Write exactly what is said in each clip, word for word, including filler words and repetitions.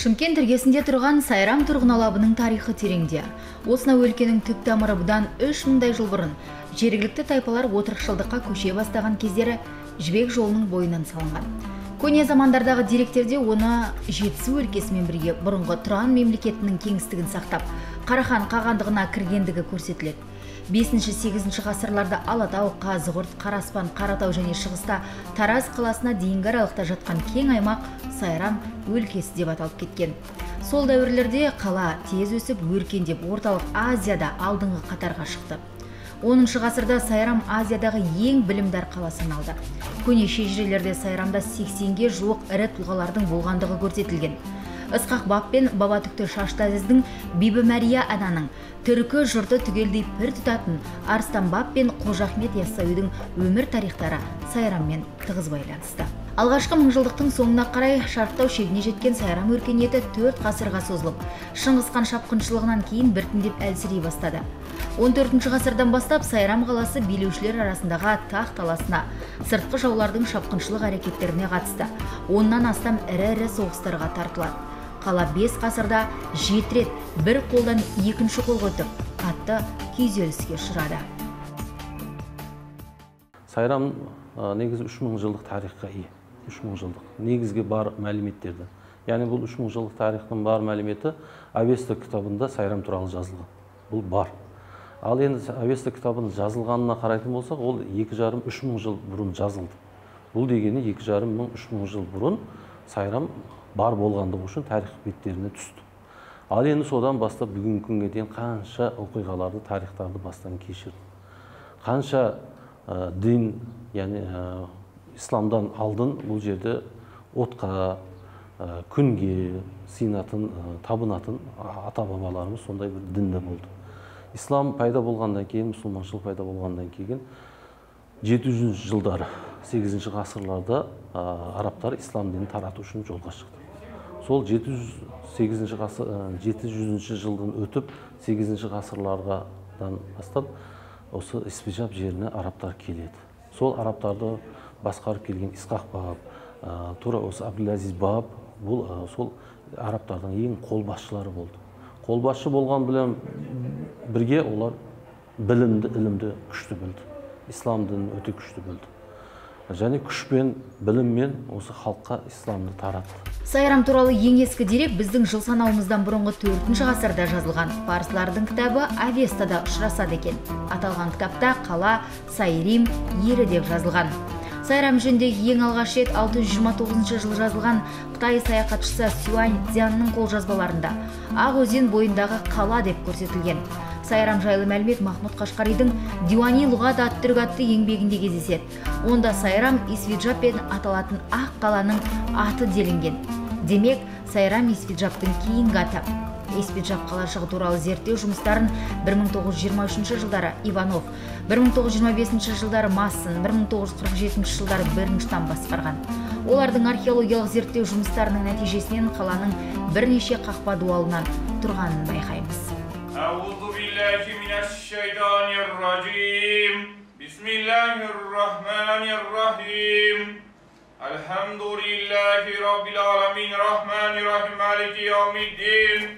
Шымкент іргесінде тұрған Сайрам тұрғын алабының тарихы тереңде. Осынау өлкенің түп тамыры бұдан үш мыңдай жыл бұрын жергілікті тайпалар отырықшылдыққа көше бастаған кездері Жібек жолының бойынан салынған. Көне замандардағы деректерде оны Жетісу өлкесімен бірге бұрынғы Тұран мемлекетінің кеңістігін сақтап, Қарахан қағандығына кіргендігі көрсетіледі. бесінші-сегізінші ғасырларда Алатау, Қазығұрт, Қараспан, Қаратау және шығыста Тараз қаласына дейінгі аралықта жатқан кең аймақ Сайрам өлкесі деп аталып кеткен. Сол дәуірлерде қала тез өсіп өркендеп орталық Азияда алдыңғы қатарға шықты. оныншы ғасырда Сайрам Азиядағы ең білімдар қала саналды. Көне шежірелерде Сайрамда сексенге жуық ірі тұлғалардың болғандығы көрсетілген. Ысқақ баб пен Бабатүкті Шашты Әзіздің Бибі Мәрия ананың, түркі жұрты түгелдей пір тұтатын Арыстан баб пен Қожа Ахмет Яссауидің өмір тарихтары Сайраммен тығыз байланысты. Алғашқы мыңжылдықтың соңына қарай шарықтау шегіне жеткен Сайрам өркениеті төрт ғасырға созылып, Шыңғыс хан шапқыншылығынан кейін біртіндеп әлсірей бастады. он төртінші ғасырдан бастап Сайрам қаласы билеушілер арасындағы тақ таласына, сыртқы жаулардың шапқыншылық әрекеттеріне қатысты. Оннан астам ірі-ірі соғыстарға тартылады. Қала бес ғасырда жеті рет бір қолдан екінші қолға өтіп, қатты күйзеліске ұшырады. Сайрам негізі үш мың жылдық тарихқа ие. үш мың жылдық негізге бар мәліметтерді. Яғни бұл үш мың жылдық тарихтың бар мәліметі Авеста кітабында Сайрам туралы жазылған. Бұл бар. Ал енді Авеста кітабының жазылғанына қарайтын болсақ, ол екі жарым үш мың жыл бұрын жазылды. Бұл дегені екі жарым мың үш мың жыл бұрын Сайрам бар болғандығы үшін тарих беттеріне түсті. Ал енді содан бастап бүгінгі күнге дейін қанша оқиғаларды, тарихтарды бастан кешірді. Қанша ә, дин, яғни ә, исламдан алдын бұл жерде отқа, ә, күнге сыйынатын, ә, табынатын ата-бабаларымыз сондай бір дінде болды. Ислам пайда болғандан кейін, мұсылманшылық пайда болғандан кейін жеті жүзінші жылдары, сегізінші ғасырларда ә, арабтар ислам дінін тарату үшін жолға шықты. Сол жеті жүз сегізінші ғасыр, жеті жүзінші жылдан өтіп, сегізінші ғасырлардан бастап осы Испиджаб жеріне арабтар келеді. Сол арабтарды басқарып келген Исқақ баб, ә, тура осы Абдул-Азиз баб, бұл ә, сол арабтардың ең қолбасшылары болды. Қолбасшы болған білен бірге олар білімді, ілімді күшті білді. Ислам дінін өте күшті білді. Және күшпен, біліммен осы халыққа исламды таратты. Сайрам туралы ең ескі дерек біздің жыл санауымыздан бұрынғы төртінші ғасырда жазылған парсылардың кітабы Авестада ұшырасады екен. Аталған кітапта қала Сайрим ері деп жазылған. Сайрам жөніндегі ең алғаш рет алты жүз жиырма тоғызыншы жылы жазылған Қытай саяхатшысы Сюань Цзянның қолжазбаларында Ақ өзен бойындағы қала деп көрсетілген. Сайрам жайлы мәлімет Махмуд Қашқаридың Диуани Лұғат ат-Түрк атты еңбегінде кездеседі. Онда Сайрам Испиджаб пен аталатын ақ қаланың аты делінген. Демек, Сайрам Испиджабтың кейінгі аты. Испиджаб қалашығы туралы зерттеу жұмыстарын бір мың тоғыз жүз жиырма үшінші жылдары Иванов, бір мың тоғыз жүз жиырма бесінші жылдары Массын, бір мың тоғыз жүз қырық жетінші жылдары Бернштам басқарған. Олардың археологиялық зерттеу жұмыстарының нәтижесінен қаланың бірнеше қақпа дуалынан тұрғанын байқаймыз. Аузу биллахи минаш-шайтанир ражим. Бисмиллахир-рахманир-рахим. Алхамдулиллахи раббил аламин, рахманир-рахим, малики яумиддин.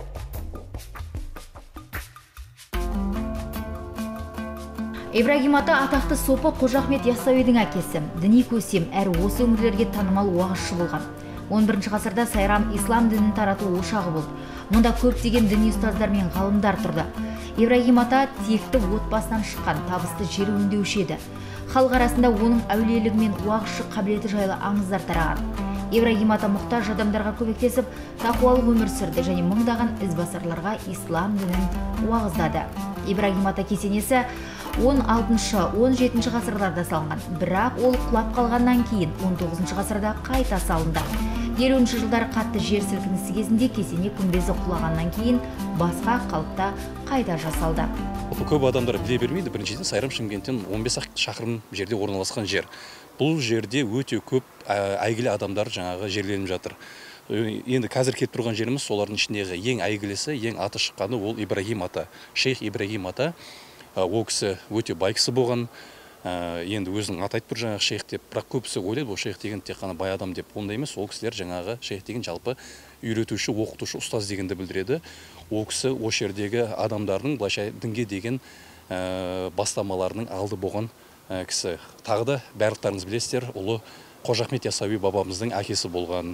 Ибрагим ата атақты сопы Қожа Ахмет Яссауидің әкесі, діни көсем әрі осы өңірлерге танымал уағызшы болған. он бірінші ғасырда Сайрам ислам дінін тарату ошағы болды. Мұнда көптеген діни ұстаздар мен ғалымдар тұрды. Ибрагим ата текті отбасынан шыққан, табысты жер өңдеуші еді. Халық арасында оның әулиелігі мен уағызшы қабілеті жайлы аңыздар тараған. Ибрагим ата мұқтаж адамдарға көмектесіп, тақуалық өмір сүрді және мыңдаған ізбасарларға ислам дінін уағыздады. Ибрагим ата кесенесі он алтыншы он жетінші ғасырларда салынған, бірақ ол құлап қалғаннан кейін он тоғызыншы ғасырда қайта салынды. елуінші жылдары қатты жер сілкінісі кезінде кесене күмбезі құлағаннан кейін басқа қалыпта қайта жасалды. Көп адамдар біле бермейді. Біріншіден Сайрам Шымкенттен он бес шақырым жерде орналасқан жер. Бұл жерде өте көп әйгілі адамдар жаңағы жерленіп жатыр. Енді қазір кетіп тұрған жеріміз солардың ішіндегі ең әйгілісі, ең аты шыққаны ол Ибрагим ата. Шейх Ибрагим ата. Ол кісі өте бай кісі болған. енді өзінің атайды бір жаңағы шейх деп, бірақ көбісі ойлайды, бұл шейх деген тек қана бай адам деп. Ондай емес, ол кісілер жаңағы шейх деген жалпы үйретуші, оқытушы, ұстаз дегенді білдіреді. Ол кісі осы жердегі адамдардың былайша дінге деген бастамаларының алды болған кісі. Тағы да барлықтарыңыз білесіздер, ұлы Қожа Ахмет Яссауи бабамыздың әкесі болған.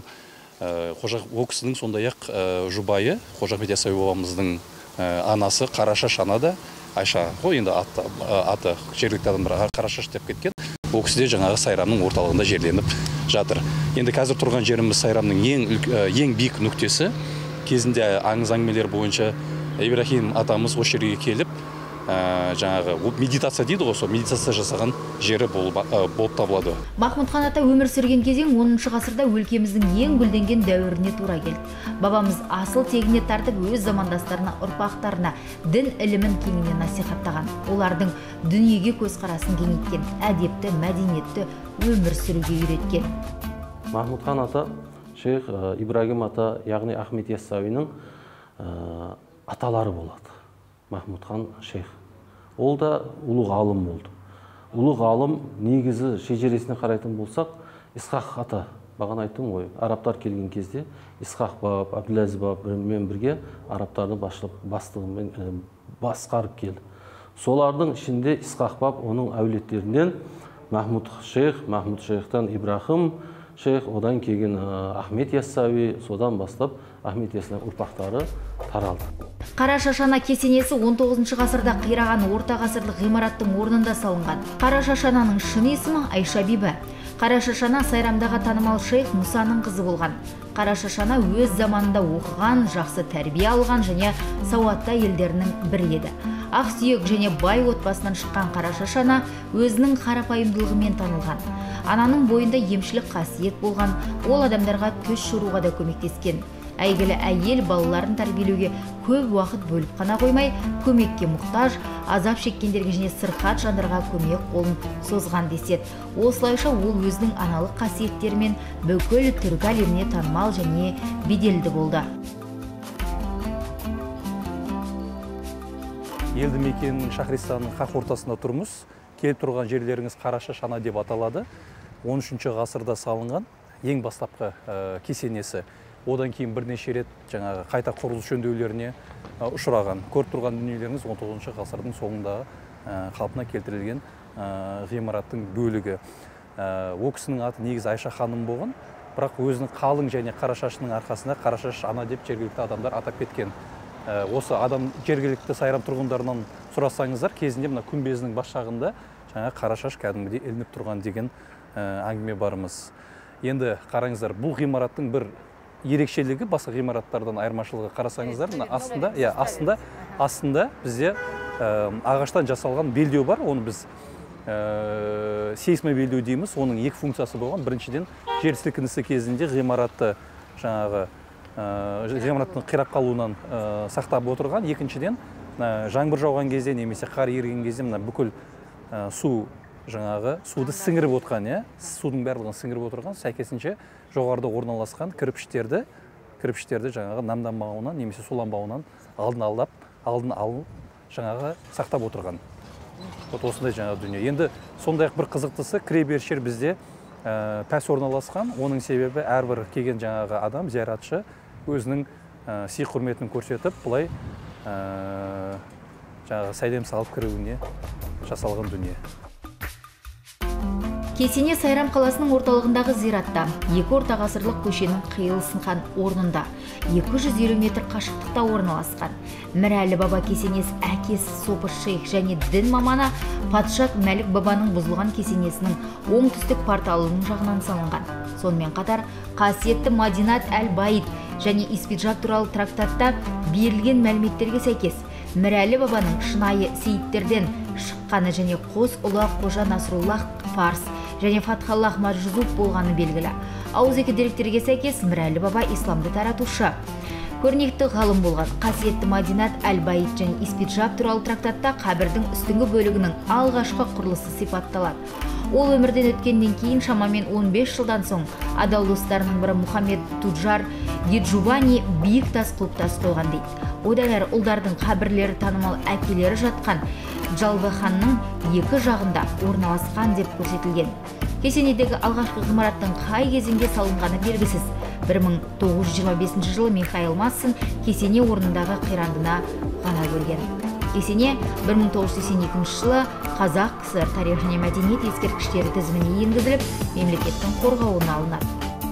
Ол кісінің сондай-ақ жұбайы, Қожа Ахмет Яссауи бабамыздың анасы Қарашаш ана да, Айша ғой, енді аты жергілікті адамдар Қарашаш деп кеткен. Ол кісі де жаңағы Сайрамның орталығында жерленіп жатыр. Енді қазір тұрған жеріміз Сайрамның ең биік нүктесі. Кезінде аңыз әңгімелер бойынша Ибрахим атамыз осы жерге келіп, жаңағы медитация дейді ғой, сол медитация жасаған жері болып табылады. Махмұдхан ата өмір сүрген кезең оныншы ғасырда өлкеміздің ең гүлденген дәуіріне тура келді. Бабамыз асыл тегіне тартып өз замандастарына, ұрпақтарына дін ілімін кеңінен насихаттаған. Олардың дүниеге көзқарасын кеңейткен, әдепті, мәдениетті өмір сүруге үйреткен. Махмұдхан ата, шейх Ибрагим ата, яғни Ахмет Яссауиның аталары болады. Махмұдхан шейх. Ол да ұлы ғалым болды. Ұлы ғалым негізі шежіресіне қарайтын болсақ, Исхақ ата, бағана айттым ғой, арабтар келген кезде Исхақ баб, Абдул-Әзіз бабымен бірге арабтарды бастығымен басқарып келді. Солардың ішінде Исхақ баб оның әулеттерінен Махмұд шейх, Махмұд шейхтан Ибрахим шейх, одан келген Ахмет Яссауи, содан бастап Ахмет Яссауи ұрпақтары таралды. Қара Шашана кесенесі он тоғызыншы ғасырда қираған орта ғасырлық ғимараттың орнында салынған. Қара Шашананың шын есімі Айша бибі. Қара Шашана Сайрамдағы танымал шейх Мұсаның қызы болған. Қара Шашана өз заманында оқыған, жақсы тәрбие алған және сауатты елдерінің бірі еді. Ақсүйек және бай отбасынан шыққан Қара Шашана өзінің қарапайымдылығымен танылған. Ананың бойында емшілік қасиет болған, ол адамдарға төс жоруға да көмектескен. Әйгілі әйел балаларын тәрбиелеуге көп уақыт бөліп қана қоймай, көмекке мұқтаж, азап шеккендерге және сырқат жандарға көмек қолын созған деседі. Осылайша ол өзінің аналық қасиеттерімен бүкіл түркі әлеміне танымал және беделді болды. Елді мекеннің Шахристанның қақ ортасында тұрмыз. Келіп тұрған жерлеріңіз Қара Шашана деп аталады. он үшінші ғасырда салынған ең бастапқы кесенесі. Одан кейін бірнеше рет жаңағы қайта құрылыс жөндеулеріне ұшыраған. Көріп тұрған дүниелеріңіз он тоғызыншы ғасырдың соңындағы қалпына келтірілген ғимараттың бөлігі. Ол кісінің аты негізі Айша ханым болған, бірақ өзінің қалың және қара шашының арқасында Қара Шаш ана деп жергілікті адамдар атап кеткен. Осы адам жергілікті Сайрам тұрғындарынан сұрасаңыздар, кезінде мына күмбезінің бас жағында жаңа Қара Шаш кәдімгідей ілініп тұрған деген әңгіме барымыз. Енді қараңыздар, бұл ғимараттың бір ерекшелігі басқа ғимараттардан айырмашылығы қарасаңыздар, мына астында, иә, астында, астында бізде ағаштан жасалған белдеу бар. Оны біз сейсмобелдеу дейміз. Оның екі функциясы болған. Біріншіден, жер сілкінісі кезінде ғимаратты жаңағы ғимараттың қирап қалуынан сақтап отырған. Екіншіден, жаңбыр жауған кезде немесе қар еріген кезде мына бүкіл су жаңағы суды сіңіріп отырған, иә, судың барлығын сіңіріп отырған, сәйкесінше жоғарыда орналасқан кірпіштерді, кірпіштерді жаңағы намданбауынан немесе суланбауынан алдын алдап, алдын алып жаңағы сақтап отырған. Вот осындай жаңағы дүние. Енді сондай-ақ бір қызықтысы, кіреберіс жер бізде пәс орналасқан. Оның себебі әрбір келген жаңағы адам, зияратшы өзінің сый құрметін көрсетіп, бұлай жаңағы сәлем салып кіруіне жасалған дүние. Кесене Сайрам қаласының орталығындағы зиратта, екі орта ғасырлық көшенің қиылысынған орнында, екі жүз елу метр қашықтықта орналасқан. Мірәлі баба кесенесі әкесі Сопы шейх және дін маманы Патшат Мәлік бабаның бұзылған кесенесінің оңтүстік порталының жағынан салынған. Сонымен қатар, қасиетті Мадинат әл-Байит және Испиджак туралы трактатта берілген мәліметтерге сәйкес, Мірәлі бабаның шынайы сейіттерден шыққаны және қос ұлы Қожа Насруллах Фарс және Фатхаллах Маджзуб болғаны белгілі. Ауызекі деректерге сәйкес, Мірәлі баба исламды таратушы. Көрнекті ғалым болған. Қасиетті Мадинат әл-Байит және Испиджак туралы трактатта қабірдің үстіңгі бөлігінің алғашқы құрылысы сипатталады. Ол өмірден өткеннен кейін шамамен он бес жылдан соң адал достарының бірі Мұхаммед Туджар Еджубани биік тас құлып тас қойған дейді. Одан әрі ұлдардың қабірлері танымал әкелері жатқан Жалбы ханның екі жағында орналасқан деп көрсетілген. Кесенедегі алғашқы ғимараттың қай кезеңде салынғаны белгісіз. бір мың тоғыз жүз жиырма бесінші жылы Михаил Массин кесене орнындағы қирандына ғана көрген. Кесене бір мың тоғыз жүз сексен екінші жылы Қазақ КСР тарих және мәдениет ескерткіштері тізіміне енгізіліп, мемлекеттің қорғауына алынады.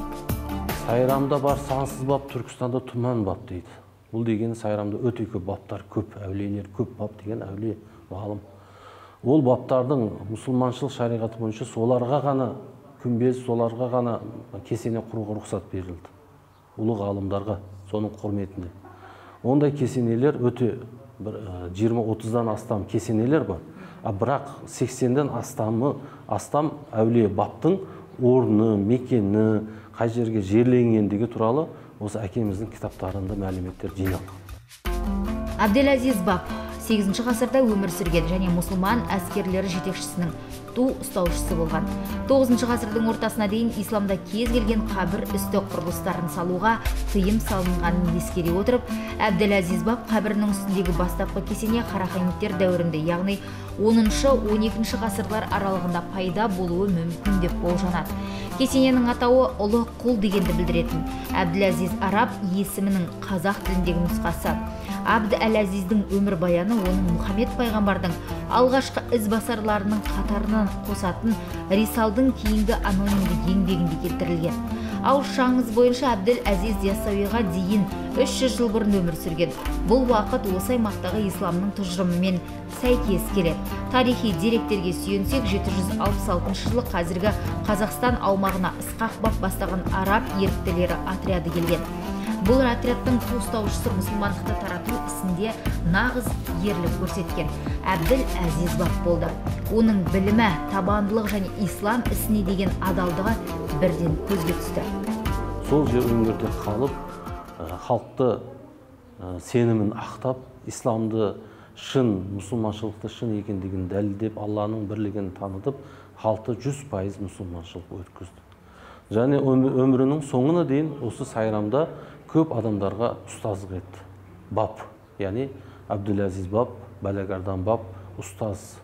Сайрамда бар сансыз бап, Түркістанда тұман бап дейді. Бұл деген Сайрамда өте көп баптар көп, әулиелер көп бап деген әулие ғалым. Ол баптардың мұсылманшылық шариғаты бойынша соларға ғана күмбез, соларға ғана кесене құруға рұқсат берілді. Ұлы ғалымдарға, соның құрметіне. Ондай кесенелер өте жиырма отыздан астам кесенелер бар. А бірақ сексенден астамы астам әулие баптың орны, мекені, қай жерге жерленгендігі туралы осы әкеміздің кітаптарында мәліметтер жиналған. Абделазиз бап сегізінші ғасырда өмір сүрген және мұсылман әскерлері жетекшісінің ту ұстаушысы болған. тоғызыншы ғасырдың ортасына дейін исламда кез келген қабір үсті құрылыстарын салуға тыйым салынғанын ескере отырып, Абделазиз бап қабірінің үстіндегі бастапқы кесене Қараханидтер дәуірінде, яғни оныншы он екінші ғасырлар аралығында пайда болуы мүмкін деп болжанады. Кесененің атауы ұлы құл дегенді білдіретін. Абделазиз араб есімінің қазақ тіліндегі нұсқасы. Абд әл-Азиздің өмір баяны оның Мұхаммед пайғамбардың алғашқы ізбасарларының қатарынан қосатын Рисалдың кейінгі анонимді еңбегінде келтірілген. Ауызша аңыз бойынша Абдел-Азиз Яссауиға дейін үш жүз жыл бұрын өмір сүрген. Бұл уақыт осы аймақтағы исламның тұжырымымен сәйкес келеді. Тарихи деректерге сүйенсек, жеті жүз алпыс алтыншы жылы қазіргі Қазақстан аумағына Ысқақ бап бастаған араб еріктілері отряды келген. Бұл отрядтың ұстаушысы мұсылмандықты тарату ісінде нағыз ерлік көрсеткен Абдел-Азиз бап болды. Оның білімі, табандылық және ислам ісіне деген адалдығы бірден көзге түсті. Сол жер өңірде қалып, халықты сенімін ақтап, исламды шын, мұсылманшылықты шын екендігін дәлелдеп, Алланың бірлігін танытып, халықты жүз пайыз мұсылманшылық өткізді. Және өмірінің соңына дейін осы Сайрамда көп адамдарға ұстаздық етті. Бап, яғни Абделазиз бап, Балагардан бап, ұстаз,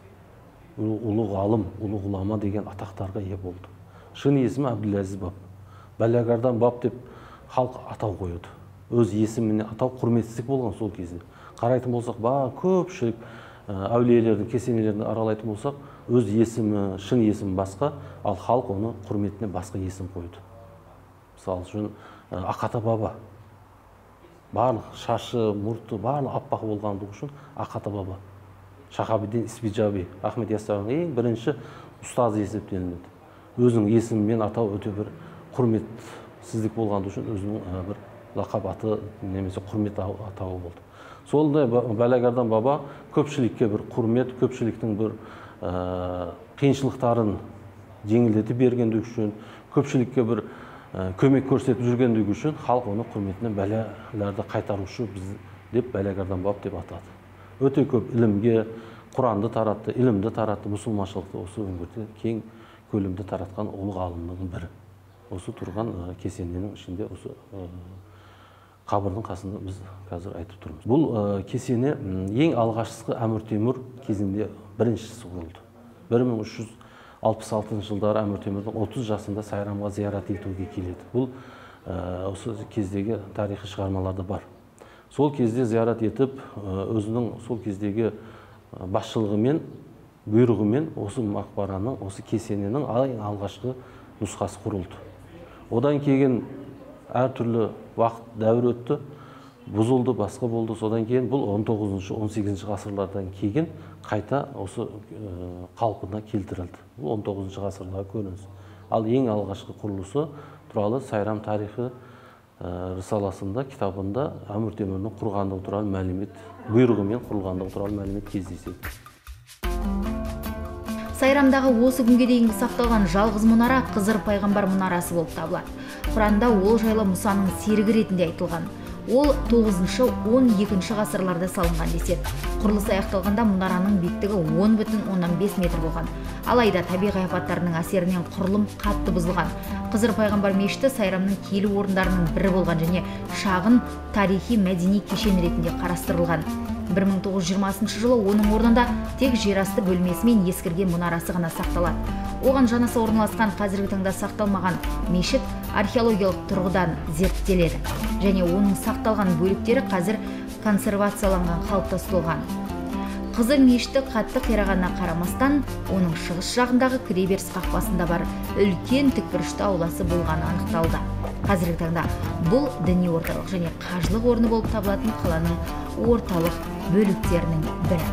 ұлы ғалым, ұлы ғұлама деген атақтарға ие болды. Шын есімі Абделазиз бап. Балагардан бап деп халық атау қойды. Өз есіміне атау құрметсіздік болған сол кезде. Қарайтын болсақ, ба көпшілік әулиелердің кесенелерін аралайтын болсақ, өз есімі, шын есімі басқа, ал халық оны құрметіне басқа есім қойды. Мысалы үшін Ақата баба. Барлық шашы, мұрты, барлық аппақ болғандығы үшін Ақата баба. Шахабиддин Испиджаби, Ахмет Яссауидің ең бірінші ұстазы есептелінеді. Өзінің есімімен атау өте бір құрметсіздік болғандығы үшін өзінің бір лақап аты немесе құрмет атауы болды. Солдай Балагардан баба көпшілікке бір құрмет, көпшіліктің бір қиыншылықтарын жеңілдетіп бергендігі үшін, көпшілікке бір көмек көрсетіп жүргендігі үшін халық оны құрметіне бәләларды қайтарушы біз деп Балагардан бап деп атады. Өте көп ілімге, Құранды таратты, ілімді таратты, мұсылманшылықты осы өңірде кең көлемде таратқан ұлы ғалымның бірі. Осы тұрған кесененің ішінде осы қабірдің қасында біз қазір айтып тұрмыз. Бұл кесене ең алғашқы Әмір Темір кезінде біріншісі құрылды. бір мың үш жүз алпыс алтыншы жылдары Әмір Темірдің отыз жасында Сайрамға зиярат етуге келеді. Бұл осы кездегі тарихи шығармаларда бар. Сол кезде зиярат етіп, өзінің сол кездегі басшылығымен, бұйрығымен осы мақбараның, осы кесененің алғашқы нұсқасы құрылды. Одан кейін әртүрлі уақыт дәуір өтті, бұзылды, басқа болды. Содан кейін бұл он тоғызыншы он сегізінші ғасырлардан кейін қайта осы қалпына келтірілді. Бұл он тоғызыншы ғасырдағы көрініс. Ал ең алғашқы құрылысы туралы Сайрам тарихы рисаласында, кітабында Әмір Темірдің құрғандығы туралы мәлімет, бұйрығымен құрылғандығы туралы мәлімет кездеседі. Сайрамдағы осы күнге дейінгі сақталған жалғыз мұнара Қызыр пайғамбар мұнарасы болып табылады. Құранда ол жайлы Мұсаның серігі ретінде айтылған. Ол тоғызыншы он екінші ғасырларда салынған деседі. Құрылысы аяқталғанда мұнараның биіктігі он бүтін оннан бес метр болған. Алайда табиғи апаттарының әсерінен құрылым қатты бұзылған. Қызыр пайғамбар мешіті Сайрамның киелі орындарының бірі болған және шағын тарихи мәдени кешен ретінде қарастырылған. бір мың тоғыз жүз жиырмасыншы жылы оның орнында тек жерасты бөлмесі мен ескірген мұнарасы ғана сақталады. Оған жанаса орналасқан қазіргі таңда сақталмаған мешіт археологиялық тұрғыдан зерттеледі және оның сақталған бөліктері қазір консервацияланған қалыпта ұсталған. Қызыр мешіті қатты қирағанына қарамастан, оның шығыс жағындағы кіреберіс қақпасында бар үлкен тікбұрышты ауласы болғаны анықталды. Қазіргі таңда бұл діни орталық және қажылық орны болып табылатын қаланың орталық бөліктерінің бірі.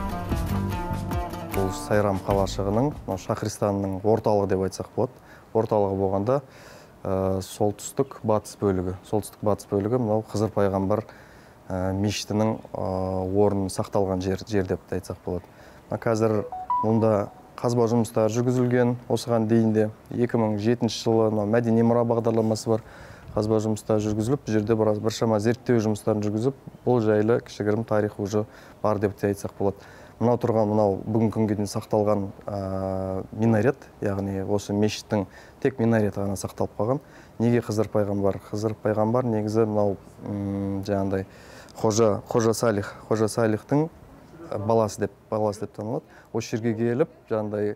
Бұл Сайрам қалашығының, Шахристанның орталығы деп айтсақ болады. Орталығы болғанда солтүстік батыс бөлігі, солтүстік батыс бөлігі мынау Қызыр пайғамбар мешітінің орнын сақталған жер, жер деп айтсақ болады. Қазір мұнда қазба жұмыстары жүргізілген, осыған дейін де екі мың жетінші жылы мәдени мұра бағдарламасы бар. Қазба жұмыстары жүргізіліп, жерде біршама зерттеу жұмыстарын жүргізіп, бұл жайлы кішігірім тарих уже бар деп те айтсақ болады. Мынау тұрған, мынау бүгінгі күнге дейін сақталған минарет, яғни осы мешіттің тек минареті ғана сақталып қалған. Неге Қызыр пайғамбар? Қызыр пайғамбар негізі мынау жаңағыдай Қожа, Қожа Салих, Қожа Салихтың баласы деп, баласы деп танылады. Осы жерге келіп, жаңағыдай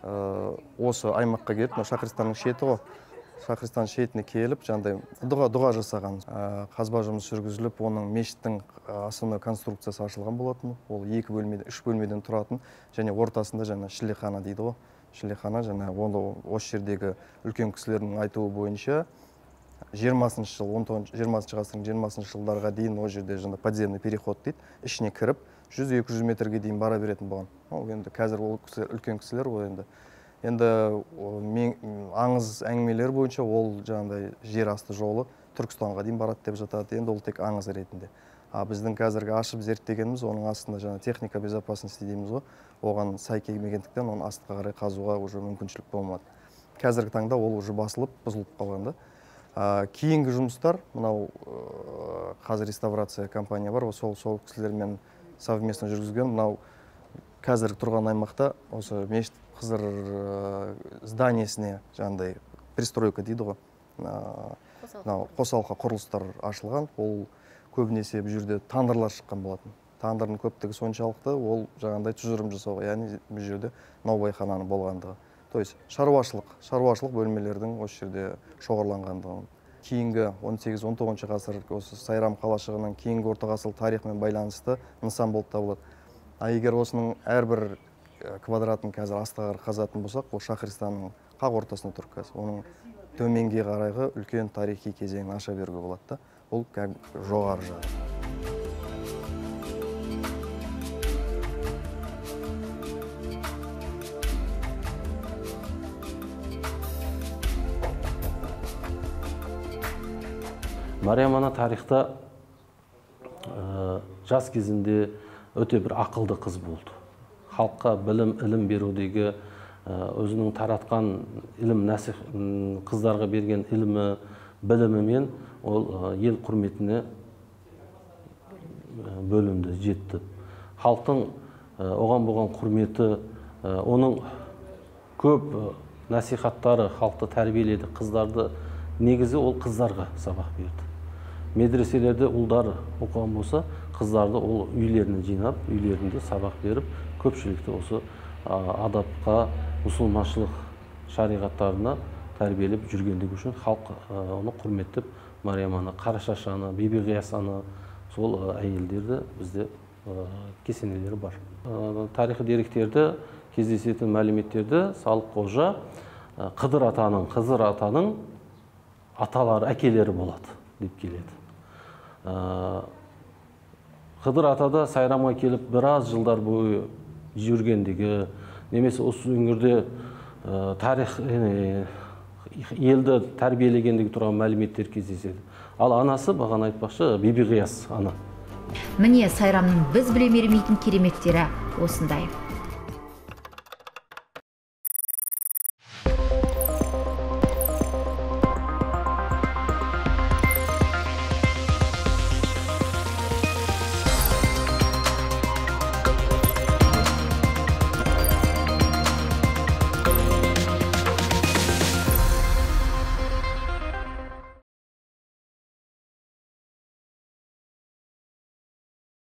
осы аймаққа келіп, Шахристанның шеті ғой. Шахристан шетіне келіп, жаңағыдай дұға, дұға жасаған. Қазба жұмыс жүргізіліп, оның мешіттің основной конструкциясы ашылған болатын. Ол екі бөлмеден, үш бөлмеден тұратын, және ортасында жаңа шілехана дейді ғой. Шілехана, жаңа осы жердегі үлкен кісілердің айтуы бойынша жиырмасыншы жыл, он тоғызыншы жиырмасыншы ғасырдың жиырмасыншы жылдарға дейін ол жерде жаңа подземный переход дейді, ішіне кіріп, жүз екі жүз метрге дейін бара беретін болған. Ол енді қазір ол үлкен кісілер ғой енді. Енді аңыз әңгімелер бойынша ол жаңағыдай жер асты жолы Түркістанға дейін барады деп жатады. Енді ол тек аңыз ретінде. А біздің қазіргі ашып зерттегеніміз, оның астында жаңа техника безопасности дейміз ғой, оған сай келмегендіктен оның астыға қарай қазуға уже мүмкіншілік болмады. Қазіргі таңда ол уже басылып, бұзылып қалған да. Кейінгі жұмыстар, мынау қазір реставрация компания бар, сол сол кісілермен совместно жүргізген, мынау қазіргі тұрған аймақта осы мешіт Қызыр зданиесіне жаңағыдай пристройка дейді ғой. Қосалқа құрылыстар ашылған. Ол көбінесе бұл жерде тандырлар шыққан болатын. Тандырдың көптігі соншалықты, ол жаңағыдай тұжырым жасауға, яғни бұл жерде наубайхананың болғандығы. То есть шаруашылық, шаруашылық бөлмелердің осы жерде шоғырланғандығы. Кейінгі он сегіз он тоғызыншы ғасыр осы Сайрам қалашығының кейінгі орта ғасырлық тарихымен байланысты нысан болып табылады. А егер осының әрбір квадратын қазір астыға қазатын болсақ, ол Шахристанның қақ ортасында тұр қазір. Оның төменге қарайғы үлкен тарихи кезеңін аша беруге болады да. Ол жоғары жағы. Мариям ана тарихта жас кезінде өте бір ақылды қыз болды. Халыққа білім, ілім берудегі өзінің таратқан ілім, нәсих қыздарға берген ілімі, білімімен ол ел құрметіне бөлінді, жетті. Халықтың оған болған құрметі, оның көп насихаттары халықты тәрбиеледі, қыздарды негізі ол қыздарға сабақ берді. Медреселерде ұлдар оқыған болса, қыздарды ол үйлеріне жинап, үйлерінде сабақ беріп, көпшілікті осы адапқа, мұсылманшылық шариғаттарына тәрбиелеп жүргендігі үшін халық оны құрметтеп, Мариям ана, Қарашаш ана, Биби Ғияс ана, сол әйелдерді бізде кесенелері бар. Тарихи деректерді, кездесетін мәліметтерді Салық Қожа Қыдыр атаның, Қызыр атаның аталары, әкелері болады деп келеді. Қыдыр атада Сайрамға келіп біраз жылдар бойы жүргендігі, немесе осы өңірде тарих елді тәрбиелегендігі туралы мәліметтер кездеседі. Ал анасы бағана айтпақшы Биби Ғияс ана. Міне Сайрамның біз біле бермейтін кереметтері осындай.